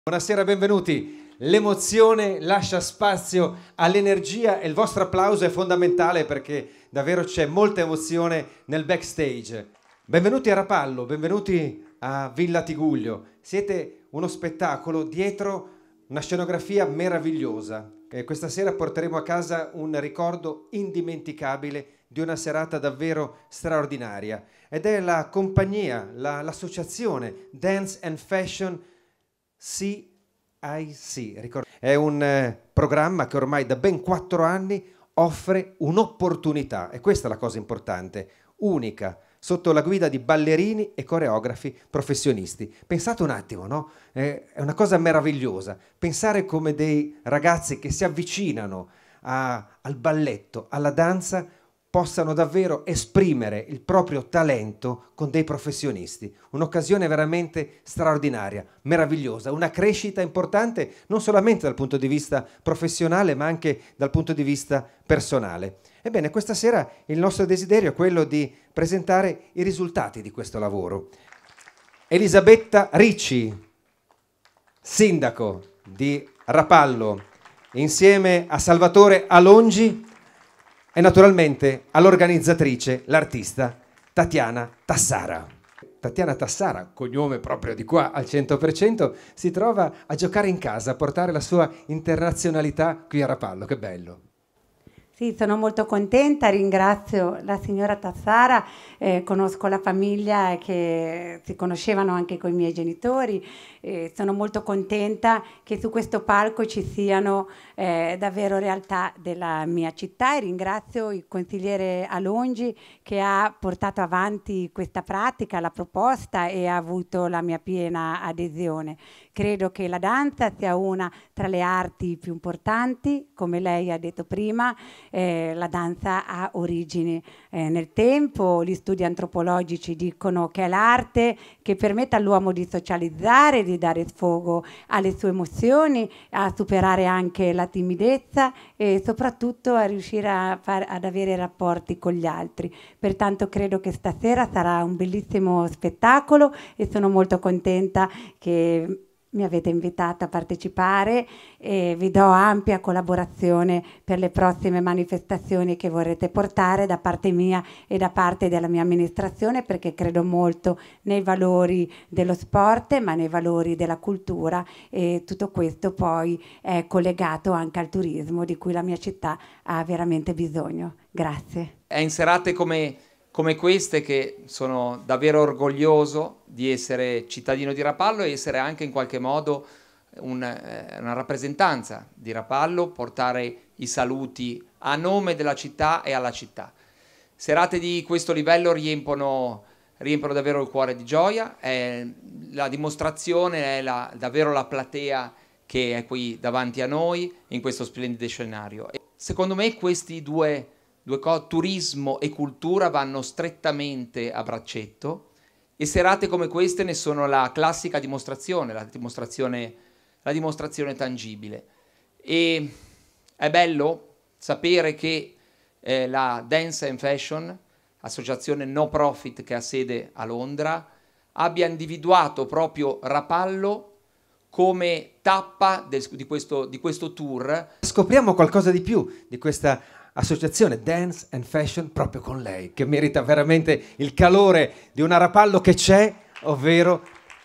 Buonasera, benvenuti. L'emozione lascia spazio all'energia e il vostro applauso è fondamentale perché davvero c'è molta emozione nel backstage. Benvenuti a Rapallo, benvenuti a Villa Tigullio. Siete uno spettacolo dietro una scenografia meravigliosa. Questa sera porteremo a casa un ricordo indimenticabile di una serata davvero straordinaria ed è la compagnia, l'associazione Dance and Fashion CIC. È un programma che ormai da ben 4 anni offre un'opportunità, e questa è la cosa importante, unica, sotto la guida di ballerini e coreografi professionisti. Pensate un attimo, no? È una cosa meravigliosa. Pensare come dei ragazzi che si avvicinano al balletto, alla danza, possano davvero esprimere il proprio talento con dei professionisti. Un'occasione veramente straordinaria, meravigliosa, una crescita importante non solamente dal punto di vista professionale ma anche dal punto di vista personale. Ebbene, questa sera il nostro desiderio è quello di presentare i risultati di questo lavoro. Elisabetta Ricci, sindaco di Rapallo, insieme a Salvatore Alongi, e naturalmente all'organizzatrice, l'artista Tatiana Tassara. Tatiana Tassara, cognome proprio di qua al 100%, si trova a giocare in casa, a portare la sua internazionalità qui a Rapallo. Che bello! Sì, sono molto contenta, ringrazio la signora Tassara, conosco la famiglia che si conoscevano anche con i miei genitori, sono molto contenta che su questo palco ci siano davvero realtà della mia città e ringrazio il consigliere Alongi che ha portato avanti questa pratica, la proposta e ha avuto la mia piena adesione. Credo che la danza sia una tra le arti più importanti, come lei ha detto prima. La danza ha origini nel tempo, gli studi antropologici dicono che è l'arte che permette all'uomo di socializzare, di dare sfogo alle sue emozioni, a superare anche la timidezza e soprattutto a riuscire ad avere rapporti con gli altri. Pertanto credo che stasera sarà un bellissimo spettacolo e sono molto contenta che mi avete invitato a partecipare e vi do ampia collaborazione per le prossime manifestazioni che vorrete portare da parte mia e da parte della mia amministrazione, perché credo molto nei valori dello sport ma nei valori della cultura e tutto questo poi è collegato anche al turismo di cui la mia città ha veramente bisogno. Grazie. È in serate come queste che sono davvero orgoglioso di essere cittadino di Rapallo e essere anche in qualche modo una rappresentanza di Rapallo, portare i saluti a nome della città e alla città. Serate di questo livello riempiono davvero il cuore di gioia, la dimostrazione è davvero la platea che è qui davanti a noi in questo splendido scenario. E secondo me questi due cose, turismo e cultura, vanno strettamente a braccetto e serate come queste ne sono la classica dimostrazione, la dimostrazione tangibile. E è bello sapere che la Dance and Fashion, associazione no profit che ha sede a Londra, abbia individuato proprio Rapallo come tappa di questo tour. Scopriamo qualcosa di più di questa associazione Dance and Fashion proprio con lei, che merita veramente il calore di una Rapallo che c'è, ovvero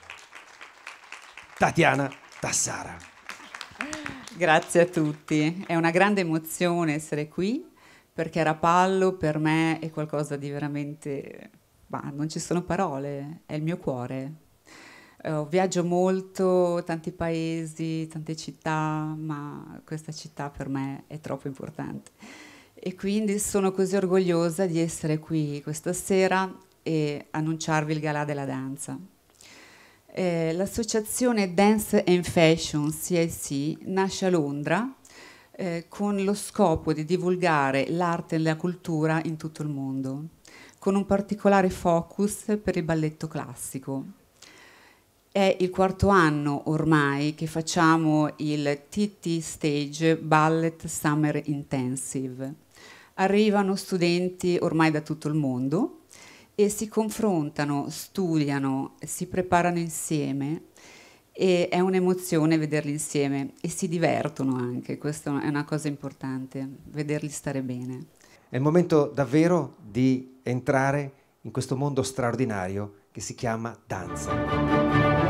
Tatiana Tassara. Grazie a tutti, è una grande emozione essere qui perché Rapallo per me è qualcosa di veramente, non ci sono parole, è il mio cuore. Viaggio molto, tanti paesi, tante città, ma questa città per me è troppo importante. E quindi sono così orgogliosa di essere qui questa sera e annunciarvi il Galà della danza. L'associazione Dance and Fashion CIC nasce a Londra con lo scopo di divulgare l'arte e la cultura in tutto il mondo, con un particolare focus per il balletto classico. È il 4º anno ormai che facciamo il TT Stage Ballet Summer Intensive. Arrivano studenti ormai da tutto il mondo e si confrontano, studiano, si preparano insieme e è un'emozione vederli insieme e si divertono anche, questa è una cosa importante, vederli stare bene. È il momento davvero di entrare in questo mondo straordinario che si chiama danza.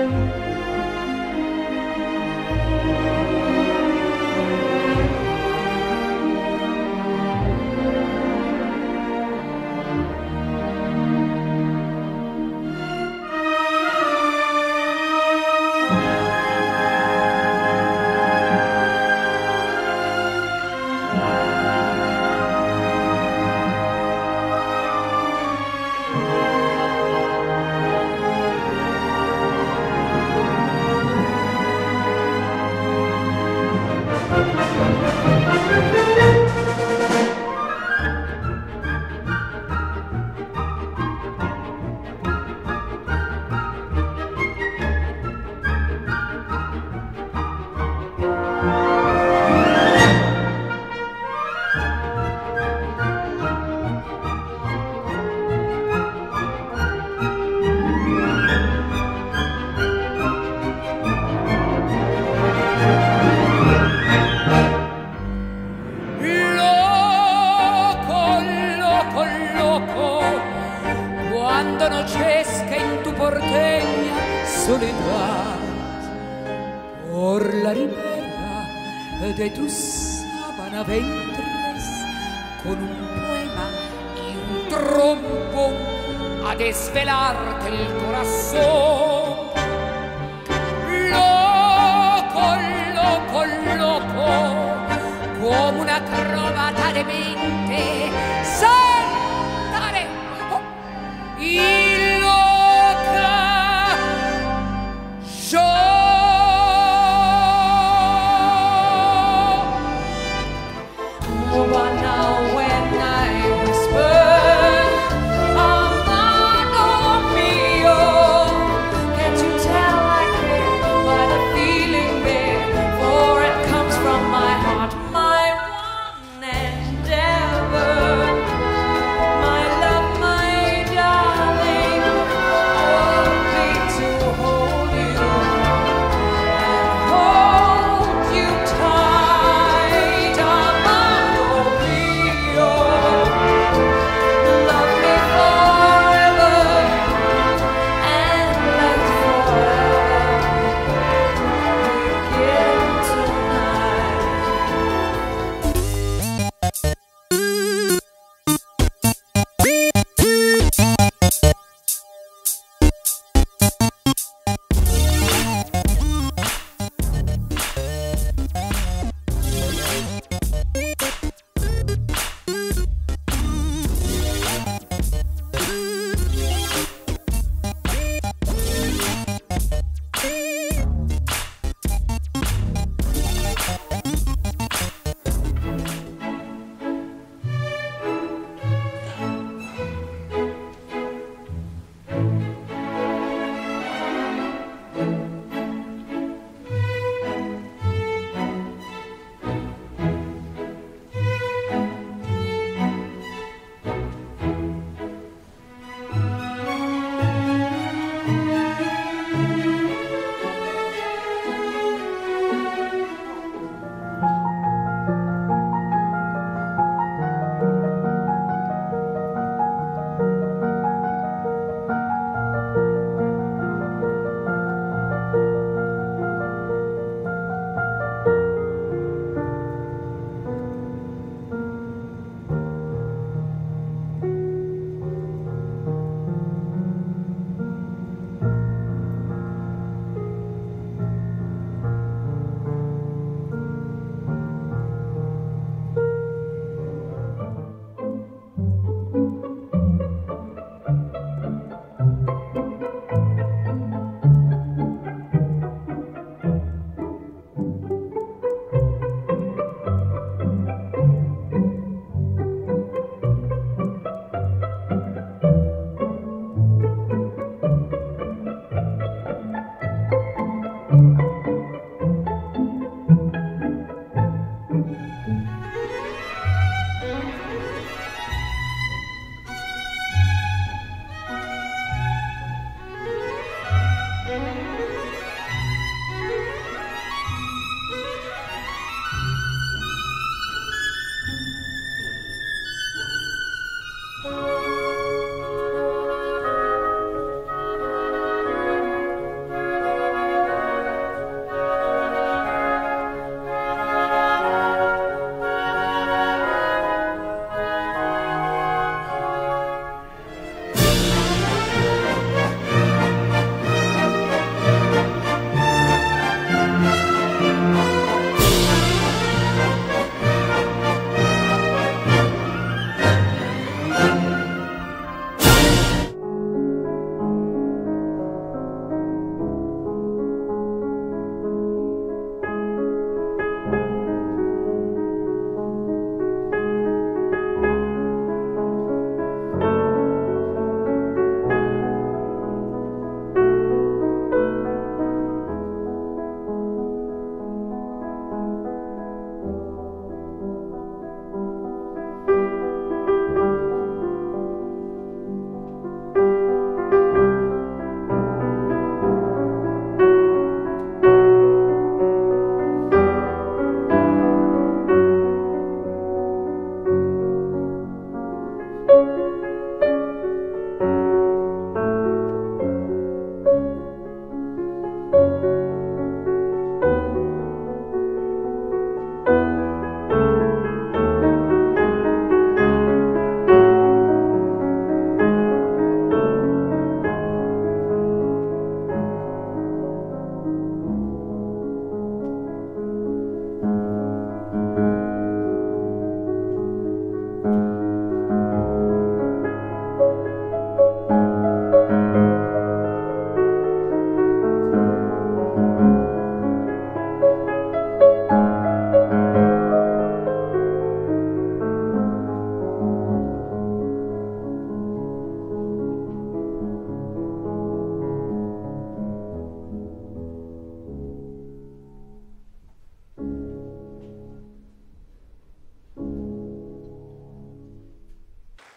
de tu sábana ventres con un poema y un trompo a desvelarte el corazón. Loco, loco, loco, como una acróbata de mente, saltaré y loca yo.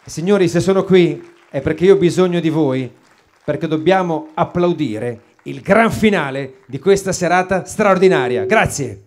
Signori, se sono qui è perché io ho bisogno di voi, perché dobbiamo applaudire il gran finale di questa serata straordinaria. Grazie.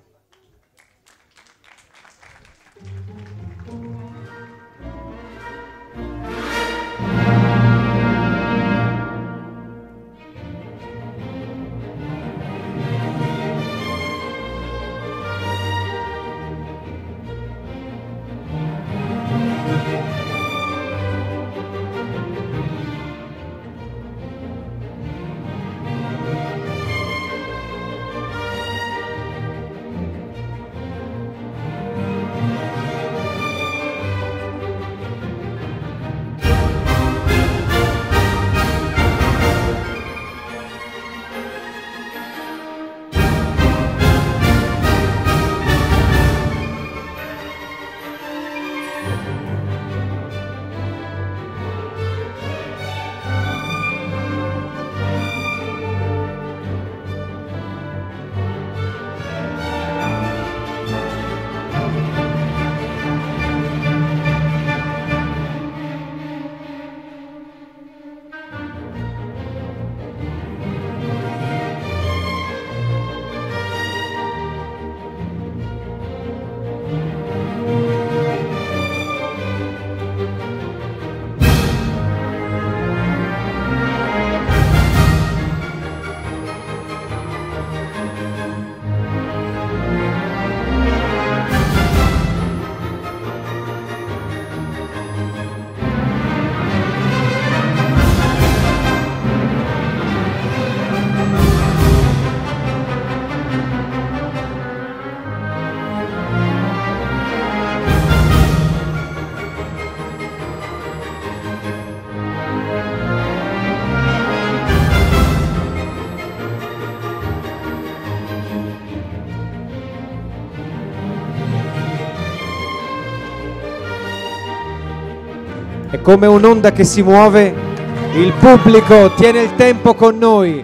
È come un'onda che si muove, il pubblico tiene il tempo con noi.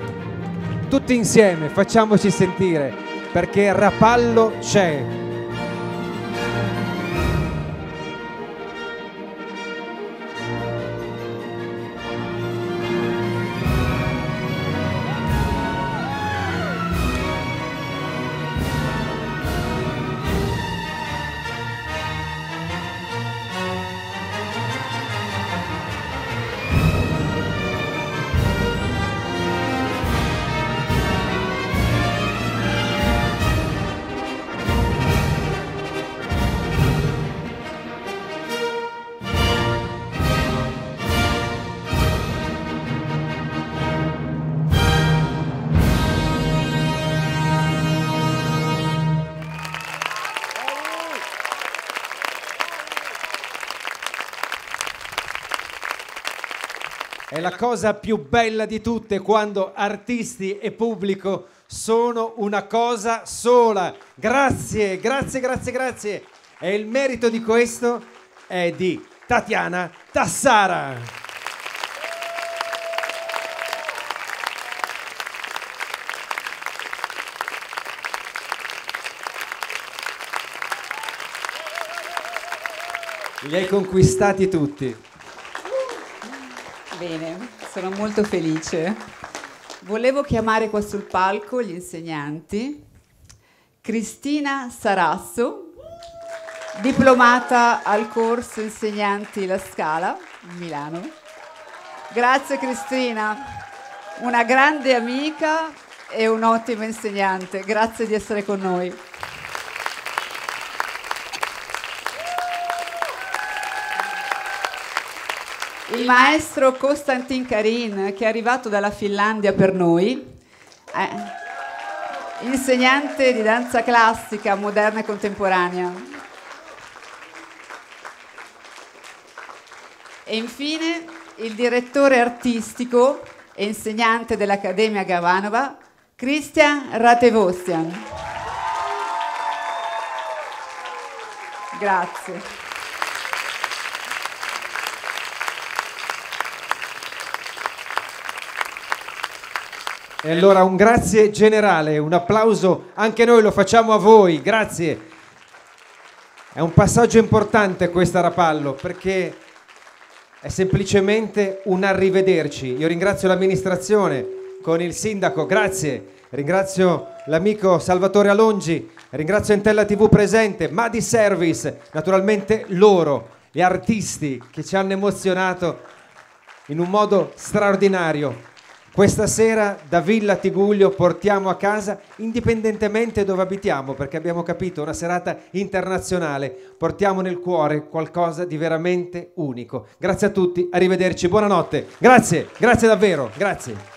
Tutti insieme facciamoci sentire, perché Rapallo c'è. È la cosa più bella di tutte quando artisti e pubblico sono una cosa sola. Grazie, grazie, grazie, grazie. E il merito di questo è di Tatiana Tassara. Li hai conquistati tutti. Bene, sono molto felice. Volevo chiamare qua sul palco gli insegnanti. Cristina Sarasso, diplomata al corso insegnanti La Scala, Milano. Grazie Cristina, una grande amica e un'ottima insegnante. Grazie di essere con noi. Il maestro Konstantin Karin, che è arrivato dalla Finlandia per noi, insegnante di danza classica, moderna e contemporanea. E infine il direttore artistico e insegnante dell'Accademia Gavanova, Christian Ratevosian. Grazie. E allora un grazie generale, un applauso, anche noi lo facciamo a voi, grazie. È un passaggio importante questa Rapallo, perché è semplicemente un arrivederci. Io ringrazio l'amministrazione con il sindaco, grazie. Ringrazio l'amico Salvatore Alongi, ringrazio Entella TV presente, Madi Service, naturalmente loro, gli artisti che ci hanno emozionato in un modo straordinario. Questa sera da Villa Tigullio portiamo a casa, indipendentemente dove abitiamo, perché abbiamo capito, una serata internazionale, portiamo nel cuore qualcosa di veramente unico. Grazie a tutti, arrivederci, buonanotte. Grazie, grazie davvero, grazie.